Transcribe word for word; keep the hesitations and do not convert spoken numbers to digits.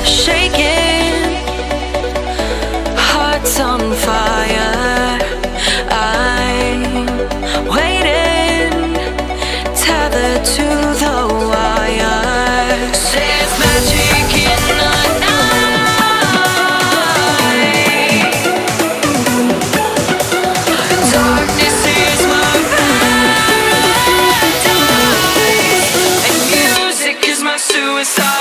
shaking, hearts on fire. I'm waiting, tethered to the wire. There's magic in the night. Darkness is my paradise, and music is my suicide.